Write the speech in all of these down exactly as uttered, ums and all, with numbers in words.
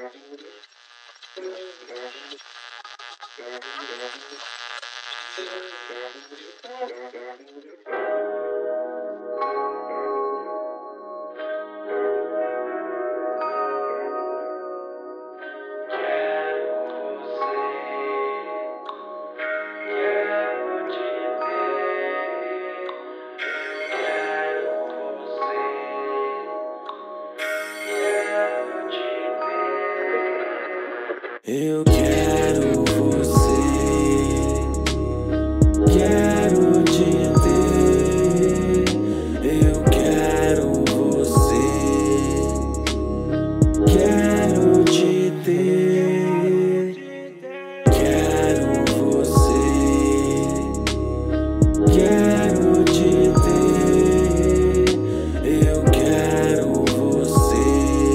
Eu quero você, quero te ter. Eu quero você, quero te ter. Quero você, quero te ter. Eu quero você,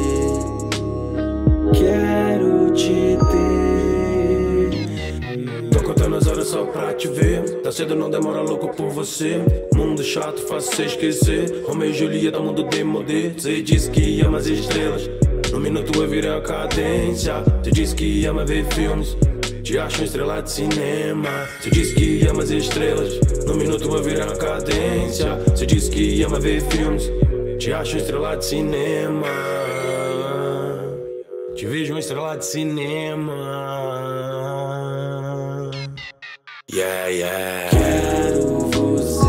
quero te ter. Tô contando as horas só pra te ver. Tá cedo, não demora, louco por você. Mundo chato, fácil cê esquecer. Romeu e Julieta, mundo demodê. Cê disse que ama as estrelas, no minuto eu virei a cadência. Cê disse que ama ver filmes, te acho uma estrela de cinema. Cê disse que ama as estrelas, no minuto eu virei a cadência. Cê disse que ama ver filmes, te acho uma estrela de cinema. Te vejo uma estrela de cinema. Yeah, yeah. Quero você,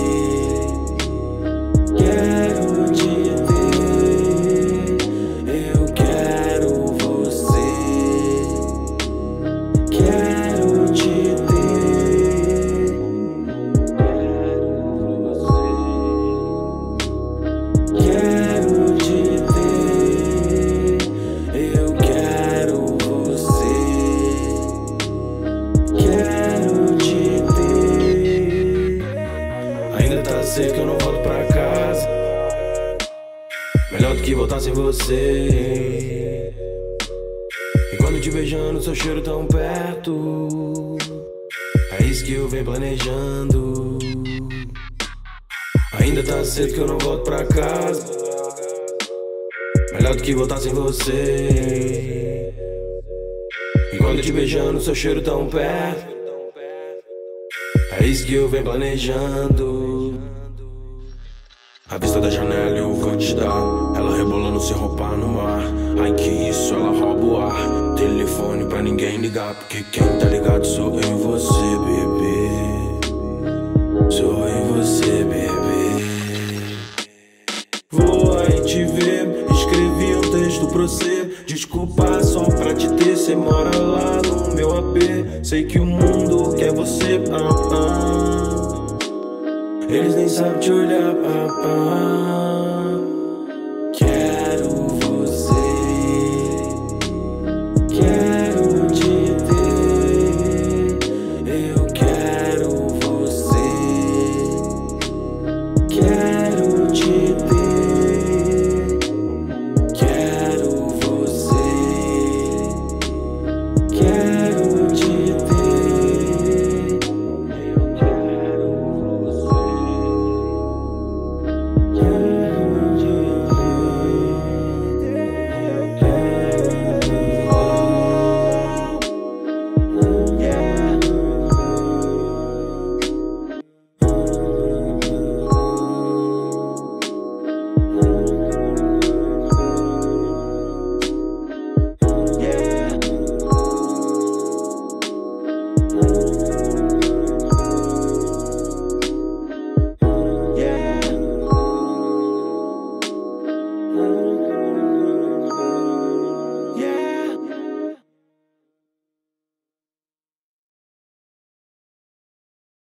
quero te ter. Eu quero você, quero te ter. Quero você, quero te ter. Eu quero você, quero te ter. Ainda tá cedo que eu não volto pra casa. Melhor do que voltar sem você. E quando te beijando, seu cheiro tão perto. É isso que eu venho planejando. Ainda tá cedo que eu não volto pra casa. Melhor do que voltar sem você. E quando te beijando, seu cheiro tão perto. É isso que eu venho planejando. A vista da janela eu vou te dar. Ela rebolando sem roupa no mar. Ai que isso, ela rouba o ar. Telefone pra ninguém ligar, porque quem tá ligado sou eu e você, bebê. Sou eu e você, bebê. Vou aí te ver, escrevi um texto pra você. Desculpa só pra te ter, cê mora lá no meu A P. Sei que o mundo quer você, ah, ah. Eles nem sabem te olhar, ah, ah. Quero você, quero